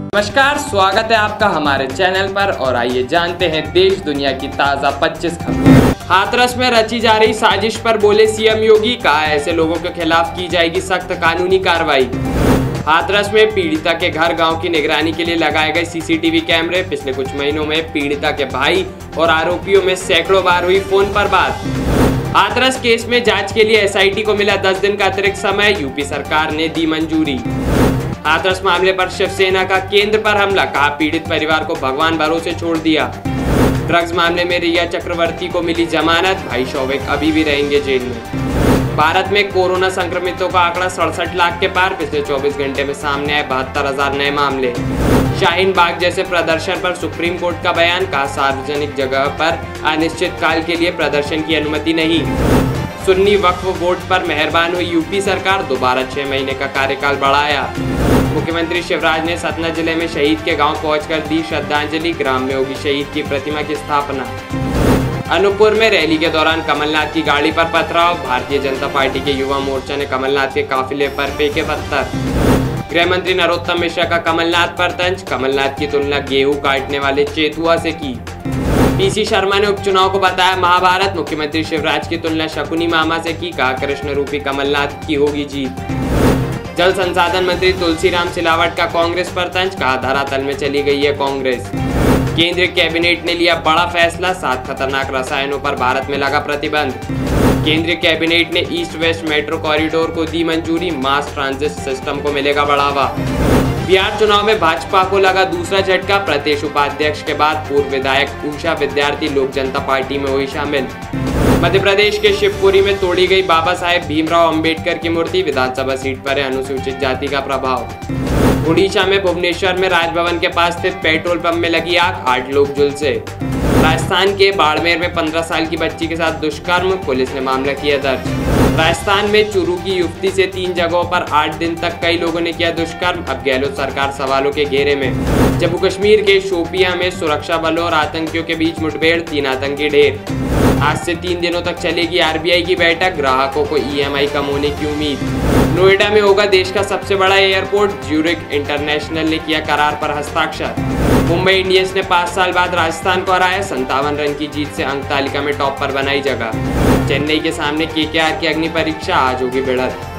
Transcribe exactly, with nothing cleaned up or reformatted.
नमस्कार, स्वागत है आपका हमारे चैनल पर और आइए जानते हैं देश दुनिया की ताज़ा पच्चीस खबरें। हाथरस में रची जा रही साजिश पर बोले सीएम योगी, कहा ऐसे लोगों के खिलाफ की जाएगी सख्त कानूनी कार्रवाई। हाथरस में पीड़िता के घर गांव की निगरानी के लिए लगाए गए सीसीटीवी कैमरे। पिछले कुछ महीनों में पीड़िता के भाई और आरोपियों में सैकड़ों बार हुई फोन पर बात। हाथरस केस में जांच के लिए एसआईटी को मिला दस दिन का अतिरिक्त समय, यूपी सरकार ने दी मंजूरी। हाथरस मामले पर शिवसेना का केंद्र पर हमला, कहा पीड़ित परिवार को भगवान भरोसे छोड़ दिया। ड्रग्स मामले में रिया चक्रवर्ती को मिली जमानत, भाई शौविक अभी भी रहेंगे जेल में। भारत में कोरोना संक्रमितों का आंकड़ा सड़सठ लाख के पार, पिछले चौबीस घंटे में सामने आए बहत्तर हजार नए मामले। शाहीन बाग जैसे प्रदर्शन पर सुप्रीम कोर्ट का बयान, कहा सार्वजनिक जगह पर अनिश्चित काल के लिए प्रदर्शन की अनुमति नहीं। सुन्नी वक्फ बोर्ड पर मेहरबान हुई यूपी सरकार, दोबारा छह महीने का कार्यकाल बढ़ाया। मुख्यमंत्री शिवराज ने सतना जिले में शहीद के गांव पहुंचकर दी श्रद्धांजलि, ग्राम में होगी शहीद की प्रतिमा की स्थापना। अनूपपुर में रैली के दौरान कमलनाथ की गाड़ी पर पथराव, भारतीय जनता पार्टी के युवा मोर्चा ने कमलनाथ के काफिले पर फेंके पत्थर। गृह मंत्री नरोत्तम मिश्रा का कमलनाथ पर तंज, कमलनाथ की तुलना गेहूं काटने वाले चेतुआ से की। पीसी शर्मा ने उपचुनाव को बताया महाभारत, मुख्यमंत्री शिवराज की तुलना शकुनी मामा से की, कहा कृष्ण रूपी कमलनाथ की होगी जीत। जल संसाधन मंत्री तुलसीराम सिलावट का कांग्रेस पर तंज, कहा धरातल में चली गई है कांग्रेस। केंद्रीय कैबिनेट ने लिया बड़ा फैसला, सात खतरनाक रसायनों पर भारत में लगा प्रतिबंध। केंद्रीय कैबिनेट ने ईस्ट वेस्ट मेट्रो कॉरिडोर को दी मंजूरी, मास ट्रांजिट सिस्टम को मिलेगा बढ़ावा। बिहार चुनाव में भाजपा को लगा दूसरा झटका, प्रदेश उपाध्यक्ष के बाद पूर्व विधायक उषा विद्यार्थी लोक जनता पार्टी में हुई शामिल। मध्य प्रदेश के शिवपुरी में तोड़ी गई बाबा साहेब भीमराव अंबेडकर की मूर्ति, विधानसभा सीट पर है अनुसूचित जाति का प्रभाव। उड़ीसा में भुवनेश्वर में राजभवन के पास स्थित पेट्रोल पंप में लगी आग, आठ लोग झुलसे। राजस्थान के बाड़मेर में पंद्रह साल की बच्ची के साथ दुष्कर्म, पुलिस ने मामला किया दर्ज। राजस्थान में चुरू की युवती से तीन जगहों पर आठ दिन तक कई लोगों ने किया दुष्कर्म, अब गहलोत सरकार सवालों के घेरे में। जम्मू कश्मीर के शोपियां में सुरक्षा बलों और आतंकियों के बीच मुठभेड़, तीन आतंकी ढेर। आज से तीन दिनों तक चलेगी आरबीआई की बैठक, ग्राहकों को ईएमआई कम होने की उम्मीद। नोएडा में होगा देश का सबसे बड़ा एयरपोर्ट, ज्यूरिख इंटरनेशनल ने किया करार पर हस्ताक्षर। मुंबई इंडियंस ने पाँच साल बाद राजस्थान को हराया, संतावन रन की जीत से अंक तालिका में टॉप पर बनाई जगह। चेन्नई के सामने केकेआर की अग्नि परीक्षा, आज होगी बढ़त।